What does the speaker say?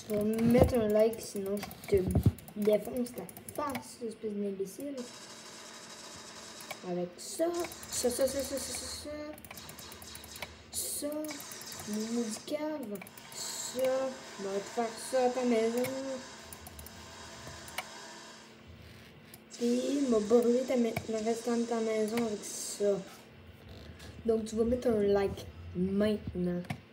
Tu vas me mettre un like, sinon je te défonce ta face, espèce d'imbécile. Avec ça, ça, mon maudit cave, ça, on va te faire ça à ta maison. Puis, m'a brûlé le restant de ta maison avec ça. Donc, tu vas mettre un like maintenant.